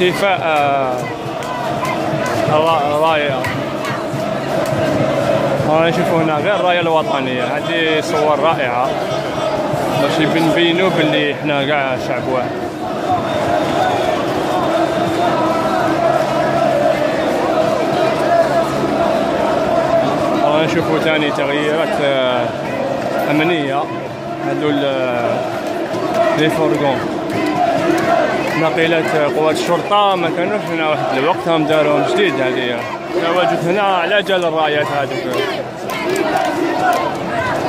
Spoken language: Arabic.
احتفاء راية. نشوفوا هنا غير الراية الوطنية، هذه صور رائعة باش نبينوا باللي حنا كاع شعب واحد. نشوفوا ثاني تغييرات أمنية، هذو لي فورغون ناقلات قوات الشرطة ما كانوش هنا واحد الوقت، هم داروهم جديد. هذه تواجد هنا على جال الرايات هذوك.